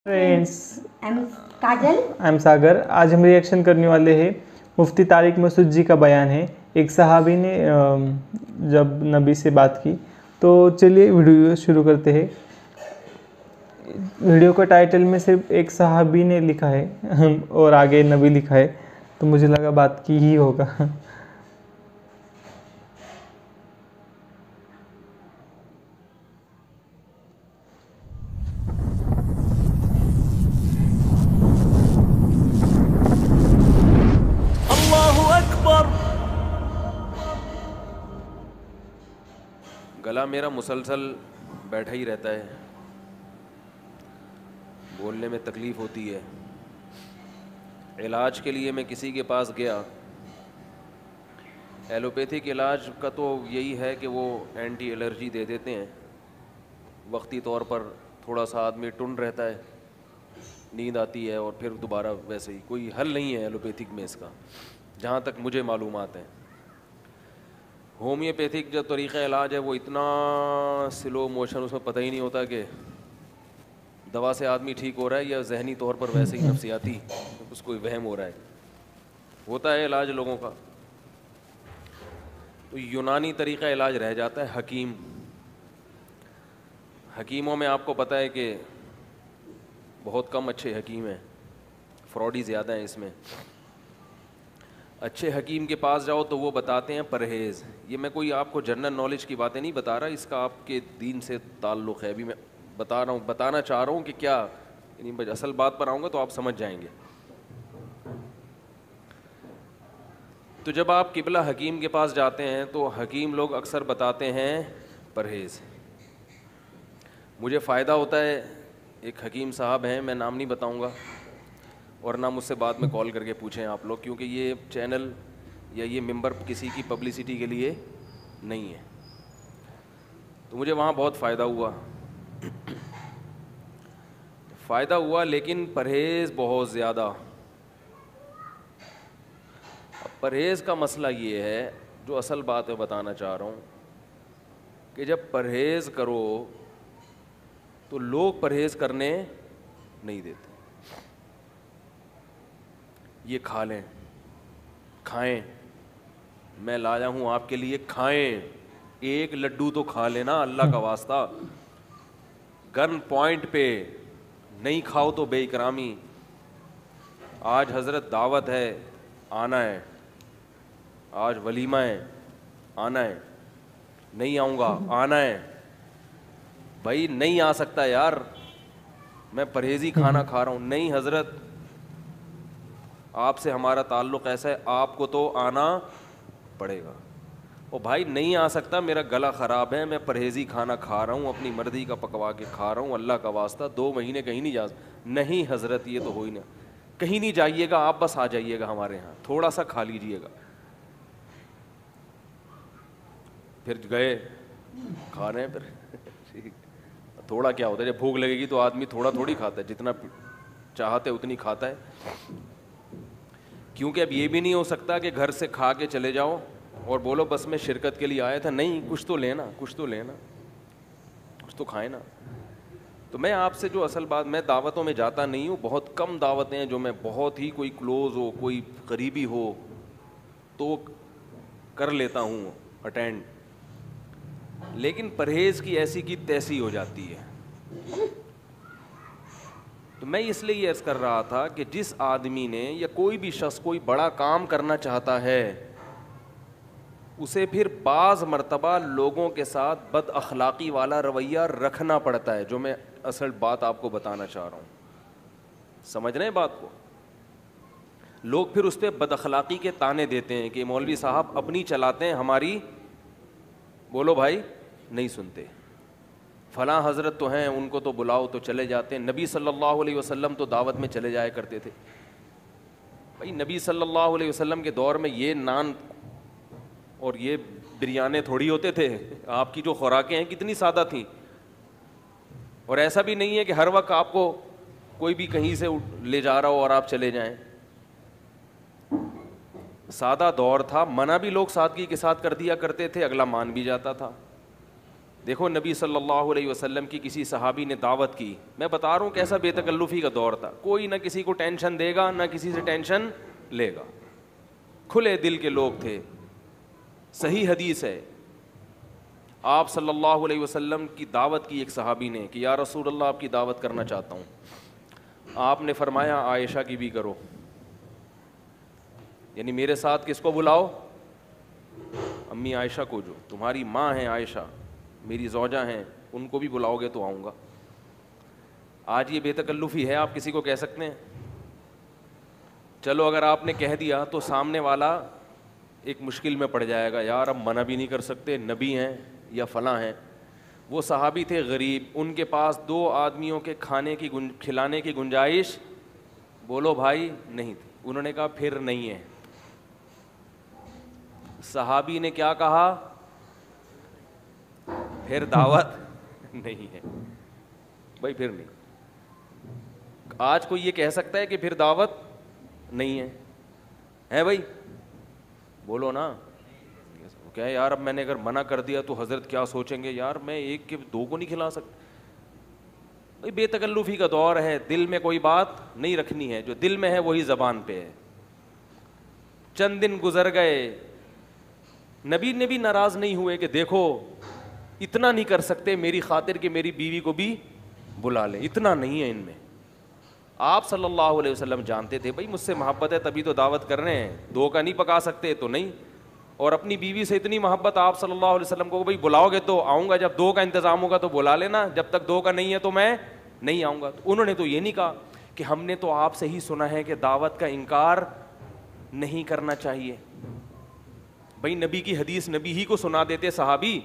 Friends, Kajal, I am सागर। आज हम reaction करने वाले हैं मुफ्ती तारिक मसूद जी का बयान है। एक सहाबी ने जब नबी से बात की, तो चलिए वीडियो शुरू करते हैं। वीडियो का टाइटल में सिर्फ एक सहाबी ने लिखा है और आगे नबी लिखा है, तो मुझे लगा बात की ही होगा। अल्लाहु अकबर। गला मेरा मुसलसल बैठा ही रहता है, बोलने में तकलीफ़ होती है। इलाज के लिए मैं किसी के पास गया। एलोपैथिक इलाज का तो यही है कि वो एंटी एलर्जी दे देते हैं, वक्ती तौर पर थोड़ा सा आदमी टुन रहता है, नींद आती है और फिर दोबारा वैसे ही। कोई हल नहीं है एलोपैथिक में इसका, जहाँ तक मुझे मालूमात है। होम्योपैथिक जो तरीक़ा इलाज है वो इतना स्लो मोशन, उसमें पता ही नहीं होता कि दवा से आदमी ठीक हो रहा है या जहनी तौर पर वैसे ही नफसियाती उसको वहम हो रहा है। होता है इलाज लोगों का, तो यूनानी तरीक़ा इलाज रह जाता है। हकीमों में आपको पता है कि बहुत कम अच्छे हकीम हैं, फ्रॉडी ज़्यादा हैं इसमें। अच्छे हकीम के पास जाओ तो वो बताते हैं परहेज़। ये मैं कोई आपको जनरल नॉलेज की बातें नहीं बता रहा, इसका आपके दीन से ताल्लुक़ है। अभी मैं बता रहा हूँ, बताना चाह रहा हूँ कि क्या, यानी असल बात पर आऊँगा तो आप समझ जाएंगे। तो जब आप किबला हकीम के पास जाते हैं तो हकीम लोग अक्सर बताते हैं परहेज़। मुझे फ़ायदा होता है, एक हकीम साहब हैं, मैं नाम नहीं बताऊंगा, और ना मुझसे बाद में कॉल करके पूछें आप लोग, क्योंकि ये चैनल या ये मेंबर किसी की पब्लिसिटी के लिए नहीं है। तो मुझे वहाँ बहुत फ़ायदा हुआ, लेकिन परहेज़ बहुत ज़्यादा। अब परहेज़ का मसला ये है, जो असल बात है बताना चाह रहा हूँ, कि जब परहेज़ करो तो लोग परहेज़ करने नहीं देते। ये खा लें, खाएं, मैं लाया हूँ आपके लिए, खाएं, एक लड्डू तो खा लेना अल्लाह का वास्ता। गन पॉइंट पे नहीं खाओ तो बेइकरामी। आज हज़रत दावत है, आना है, आज वलीमा है, आना है, नहीं आऊँगा, आना है। भाई नहीं आ सकता यार, मैं परहेज़ी खाना खा रहा हूँ। नहीं हज़रत, आपसे हमारा ताल्लुक़ ऐसा है, आपको तो आना पड़ेगा। ओ भाई नहीं आ सकता, मेरा गला ख़राब है, मैं परहेज़ी खाना खा रहा हूँ, अपनी मर्ज़ी का पकवा के खा रहा हूँ, अल्लाह का वास्ता 2 महीने कहीं नहीं जा। नहीं हज़रत, ये तो हो ही ना, कहीं नहीं जाइएगा, आप बस आ जाइएगा हमारे यहाँ, थोड़ा सा खा लीजिएगा। फिर गए, खा रहे हैं फिर थोड़ा क्या होता है, जब भूख लगेगी तो आदमी थोड़ा थोड़ी खाता है, जितना चाहते उतनी खाता है। क्योंकि अब ये भी नहीं हो सकता कि घर से खा के चले जाओ और बोलो बस मैं शिरकत के लिए आया था। नहीं, कुछ तो लेना, कुछ तो खाए ना। तो मैं आपसे जो असल बात, मैं दावतों में जाता नहीं हूँ, बहुत कम दावतें हैं जो मैं बहुत ही कोई क्लोज़ हो, कोई करीबी हो तो कर लेता हूँ अटेंड, लेकिन परहेज़ की ऐसी की तैसी हो जाती है। तो मैं इसलिए ये अर्ज़ कर रहा था कि जिस आदमी ने या कोई भी शख्स कोई बड़ा काम करना चाहता है, उसे फिर बाज़ मर्तबा लोगों के साथ बद अखलाक़ी वाला रवैया रखना पड़ता है, जो मैं असल बात आपको बताना चाह रहा हूँ। समझ रहे हैं बात को? लोग फिर उस पर बद अखलाक़ी के ताने देते हैं कि मौलवी साहब अपनी चलाते हैं, हमारी बोलो भाई नहीं सुनते। फ़लाँ हज़रत तो हैं, उनको तो बुलाओ तो चले जाते हैं। नबी सल्लल्लाहु अलैहि वसल्लम तो दावत में चले जाया करते थे। भाई नबी सल्लल्लाहु अलैहि वसल्लम के दौर में ये नान और ये बिरयानी थोड़ी होते थे। आपकी जो खुराकें हैं कितनी सादा थीं। और ऐसा भी नहीं है कि हर वक्त आपको कोई भी कहीं से ले जा रहा हो और आप चले जाएं। सादा दौर था, मना भी लोग सादगी के साथ कर दिया करते थे, अगला मान भी जाता था। دیکھو نبی صلی اللہ علیہ وسلم کی کسی صحابی نے دعوت کی, میں بتا رہا ہوں کیسا بے تکلفی کا دور تھا, کوئی نہ کسی کو ٹینشن دے گا نہ کسی سے ٹینشن لے گا, کھلے دل کے لوگ تھے. صحیح حدیث ہے, آپ صلی اللہ علیہ وسلم کی دعوت کی ایک صحابی نے کہ یا رسول اللہ آپ کی دعوت کرنا چاہتا ہوں. آپ نے فرمایا عائشہ کی بھی کرو, یعنی میرے ساتھ کس کو بلاؤ, امی عائشہ کو, جو تمہاری ماں ہیں عائشہ میری زوجہ ہیں, ان کو بھی بلاؤ گے تو آؤں گا. آج یہ بے تکلفی ہے, آپ کسی کو کہہ سکتے ہیں؟ چلو اگر آپ نے کہہ دیا تو سامنے والا ایک مشکل میں پڑ جائے گا, یار اب منع بھی نہیں کر سکتے, نبی ہیں یا فلاں ہیں. وہ صحابی تھے غریب, ان کے پاس 2 آدمیوں کے کھلانے کی گنجائش بولو بھائی نہیں تھی. انہوں نے کہا پھر نہیں ہے. صحابی نے کیا کہا, پھر دعوت نہیں ہے بھائی, پھر نہیں. آج کوئی یہ کہہ سکتا ہے کہ پھر دعوت نہیں ہے بھائی؟ بولو نا. کیا یار اب میں نے اگر منع کر دیا تو حضرت کیا سوچیں گے, یار میں 1 کے 2 کو نہیں کھلا سکتا. بھائی بے تکلفی کا دور ہے, دل میں کوئی بات نہیں رکھنی ہے, جو دل میں ہے وہی زبان پہ ہے. چند دن گزر گئے, نبی نے بھی ناراض نہیں ہوئے کہ دیکھو اتنا نہیں کر سکتے میری خاطر کہ میری بیوی کو بھی بلا لیں, اتنا نہیں ہے ان میں. آپ صلی اللہ علیہ وسلم جانتے تھے بھائی مجھ سے محبت ہے تبھی تو دعوت کر رہے ہیں, 2 کا نہیں پکا سکتے تو نہیں. اور اپنی بیوی سے اتنی محبت آپ صلی اللہ علیہ وسلم کو بھائی بلاؤ گے تو آؤں گا, جب 2 کا انتظام ہوگا تو بلا لینا, جب تک 2 کا نہیں ہے تو میں نہیں آؤں گا. تو انہوں نے تو یہ نہیں کہا کہ ہم نے تو آپ سے ہی سنا ہے کہ دعوت کا انکار نہیں کرنا چاہیے. بھائی نبی کی حدیث نبی ہی کو سنا دیتے صحابی,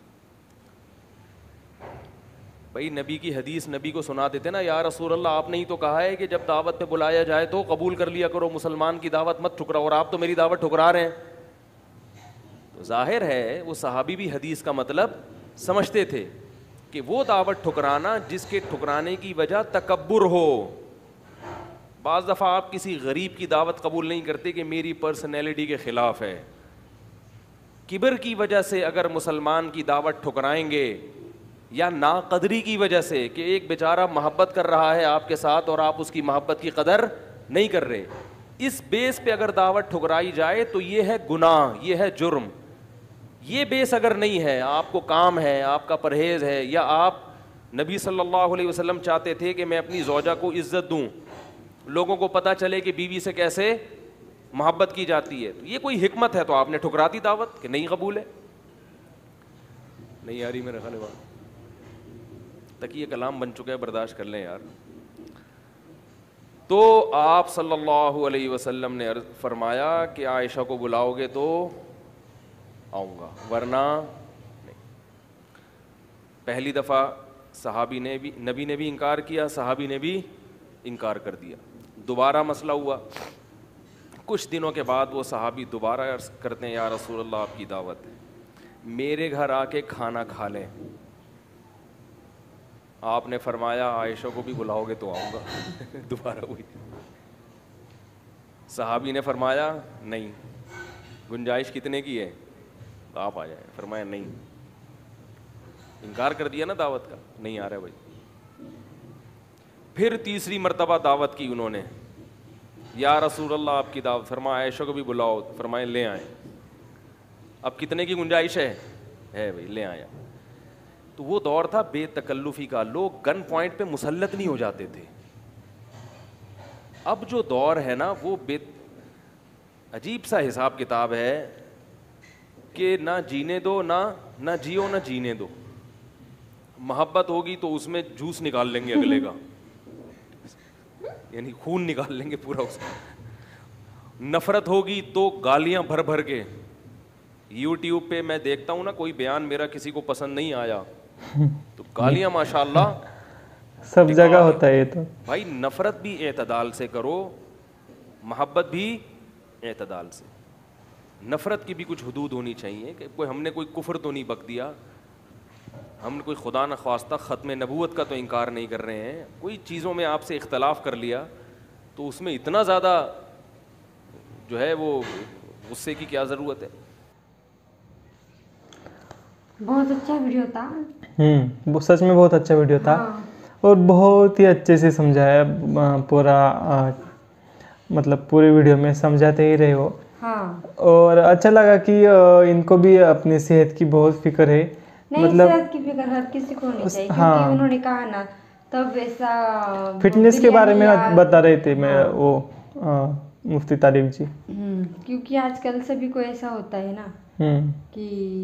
بھائی نبی کی حدیث نبی کو سنا دیتے نا, یا رسول اللہ آپ نے ہی تو کہا ہے کہ جب دعوت پہ بلایا جائے تو قبول کر لیا کرو, مسلمان کی دعوت مت ٹھکراؤ, اور آپ تو میری دعوت ٹھکرا رہے ہیں. تو ظاہر ہے وہ صحابی بھی حدیث کا مطلب سمجھتے تھے کہ وہ دعوت ٹھکرانا جس کے ٹھکرانے کی وجہ تکبر ہو. بعض دفعہ آپ کسی غریب کی دعوت قبول نہیں کرتے کہ میری پرسنالٹی کے خلاف ہے. کبر کی وجہ سے اگر مسلمان کی دعوت ٹھکرائیں گے, یا ناقدری کی وجہ سے کہ ایک بیچارہ محبت کر رہا ہے آپ کے ساتھ اور آپ اس کی محبت کی قدر نہیں کر رہے, اس بیس پہ اگر دعوت ٹھکرائی جائے تو یہ ہے گناہ, یہ ہے جرم. یہ بیس اگر نہیں ہے, آپ کو کام ہے, آپ کا پرہیز ہے, یا آپ نبی صلی اللہ علیہ وسلم چاہتے تھے کہ میں اپنی زوجہ کو عزت دوں, لوگوں کو پتہ چلے کہ بیوی سے کیسے محبت کی جاتی ہے, تو یہ کوئی حکمت ہے, تو آپ نے ٹھکرا دی دعوت کہ نہیں قبول ہے. نہیں آ رہی میرے خیال بات تک, یہ کلام بن چکا ہے, برداشت کر لیں یار. تو آپ صلی اللہ علیہ وسلم نے فرمایا کہ عائشہ کو بلاؤ گے تو آؤں گا, ورنہ نہیں. پہلی دفعہ صحابی نے بھی, نبی نے بھی انکار کیا, صحابی نے بھی انکار کر دیا. دوبارہ مسئلہ ہوا, کچھ دنوں کے بعد وہ صحابی دوبارہ عرض کرتے ہیں یا رسول اللہ آپ کی دعوت ہے, میرے گھر آ کے کھانا کھا لیں. آپ نے فرمایا عائشہ کو بھی بلاؤ گے تو آؤں گا. دوبارہ ہوئی. صحابی نے فرمایا نہیں, گنجائش کتنے کی ہے, آپ آ جائیں. فرمایا نہیں, انکار کر دیا نا دعوت کا, نہیں آ رہا بھائی. پھر تیسری مرتبہ دعوت کی انہوں نے, یا رسول اللہ آپ کی دعوت, فرمایا عائشہ کو بھی بلاؤ, فرمائے لے آئیں. اب کتنے کی گنجائش ہے بھائی, لے آیا. تو وہ دور تھا بے تکلفی کا, لوگ گن پوائنٹ پہ مسلط نہیں ہو جاتے تھے. اب جو دور ہے نا وہ عجیب سا حساب کتاب ہے کہ نہ جینے دو, نہ جیو نہ جینے دو. محبت ہوگی تو اس میں جوس نکال لیں گے اگلے کا, یعنی خون نکال لیں گے پورا اس کا. نفرت ہوگی تو گالیاں بھر بھر کے. یوٹیوب پہ میں دیکھتا ہوں نا, کوئی بیان میرا کسی کو پسند نہیں آیا تو گالیاں ماشاءاللہ سب جگہ ہوتا ہے. یہ تو بھائی نفرت بھی اعتدال سے کرو, محبت بھی اعتدال سے. نفرت کی بھی کچھ حدود ہونی چاہیے کہ کوئی ہم نے کوئی کفر تو نہیں بک دیا, ہم نے کوئی خدا نخواستہ ختم نبوت کا تو انکار نہیں کر رہے ہیں. کوئی چیزوں میں آپ سے اختلاف کر لیا تو اس میں اتنا زیادہ جو ہے وہ غصے کی کیا ضرورت ہے. بہت اچھا ویڈیو تھا. وہ سچ میں بہت اچھا ویڈیو تھا اور بہت ہی اچھے سے سمجھایا پورا, مطلب پورے ویڈیو میں سمجھاتے ہی رہے ہو. اور اچھا لگا کہ ان کو بھی اپنی صحت کی بہت فکر ہے. مطلب صحت کی فکر ہر کسی کو ہونی چاہیے, کیونکہ انہوں نے کہا نا تب ایسا فٹنس کے بارے میں بتا رہے تھے میں وہ مفتی طارق جی, کیونکہ آج کل سبھی کو ایسا ہوتا ہے نا کہ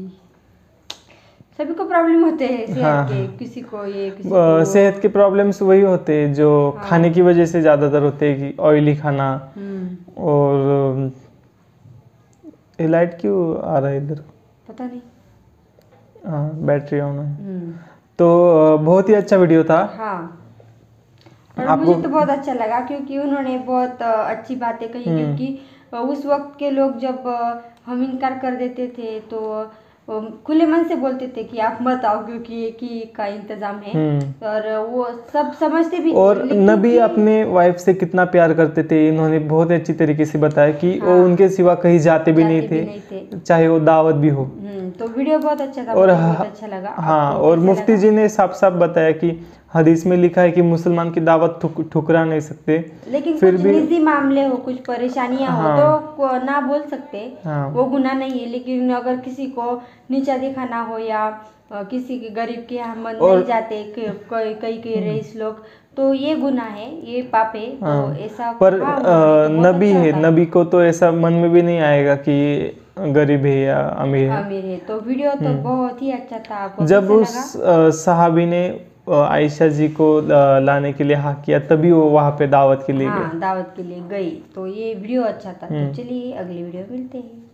سبھی کو پرابلم ہوتے ہیں صحت کے, کسی کو یہ کسی کو صحت کے پرابلمس وہی ہوتے ہیں جو کھانے کی وجہ سے زیادہ تر ہوتے ہیں, کہ آئلی کھانا. اور یہ لائٹ کیوں آ رہا ہے ادھر پتہ نہیں, ہاں بیٹری آن ہے. تو بہت ہی اچھا ویڈیو تھا. اور مجھے تو بہت اچھا لگا کیونکہ انہوں نے بہت اچھی باتیں کہی, کیونکہ اس وقت کے لوگ جب ہم انکار کر دیتے تھے تو کھلے من سے بولتے تھے کہ آپ مت آؤ کیونکہ ایک ہی کا انتظام ہے, اور وہ سب سمجھتے بھی. اور نبی اپنے وائف سے کتنا پیار کرتے تھے, انہوں نے بہت اچھی طریقے سے بتایا کہ وہ ان کے سوا کہیں جاتے بھی نہیں تھے, چاہے وہ دعوت بھی ہو. تو ویڈیو بہت اچھا تھا, بہت اچھا لگا. ہاں, اور مفتی جی نے صاف صاف بتایا کہ حدیث میں لکھا ہے کہ مسلمان کی دعوت ٹھکرا نہیں سکتے, لیکن کچھ نجی معاملے ہو, کچھ پریشانیاں ہو تو نہ بول سکتے, وہ گناہ نہیں ہے. لیکن اگر کسی کو نیچا دکھانا ہو یا کسی کے غریب کے یہاں نہیں جاتے کئی رئیس لوگ, تو یہ گناہ ہے, یہ پاپ ہے. تو ایسا پر نبی ہے, نبی کو تو ایسا من میں بھی نہیں آئے گا کہ غریب ہے یا امیر ہے. تو ویڈیو تو بہت ہی اچھا تھا. جب اس صحابی نے عائشہ جی کو لانے کے لیے ہاں کیا تبھی وہ وہاں پہ دعوت کے لیے گئے, دعوت کے لیے گئی. تو یہ ویڈیو اچھا تھا. تو چلیے اگلی ویڈیو ملتے ہیں.